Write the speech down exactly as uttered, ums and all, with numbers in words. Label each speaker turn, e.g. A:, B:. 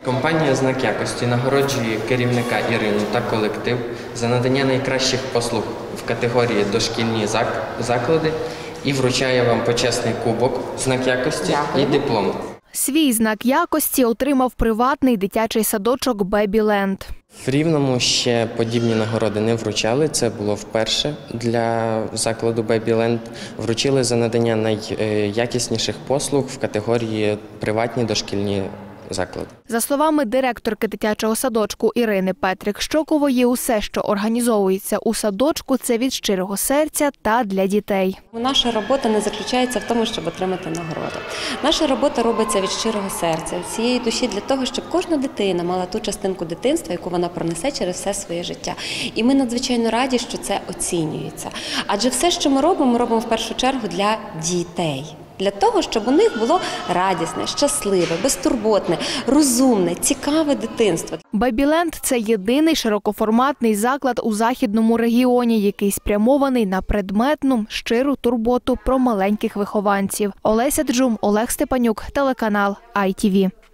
A: Компанія «Знак якості» нагороджує керівника Ірину та колектив за надання найкращих послуг в категорії «Дошкільні заклади» і вручає вам почесний кубок «Знак якості» і диплом.
B: Свій знак якості отримав приватний дитячий садочок «Бебі-ленд».
A: В Рівному ще подібні нагороди не вручали, це було вперше для закладу «Бебі-ленд». Вручили за надання найякісніших послуг в категорії «Приватні дошкільні заклади».
B: За словами директорки дитячого садочку Ірини Петрик-Щокової, усе, що організовується у садочку, це від щирого серця та для дітей.
C: Наша робота не заключається в тому, щоб отримати нагороду. Наша робота робиться від щирого серця, від цієї душі для того, щоб кожна дитина мала ту частинку дитинства, яку вона пронесе через все своє життя. І ми надзвичайно раді, що це оцінюється. Адже все, що ми робимо, ми робимо в першу чергу для дітей. Для того, щоб у них було радісне, щасливе, безтурботне, розумне, цікаве дитинство.
B: «Бебі-ленд» – це єдиний широкоформатний заклад у західному регіоні, який спрямований на предметну, щиру турботу про маленьких вихованців. Олеся Джум, Олег Степанюк, телеканал ай ті ві.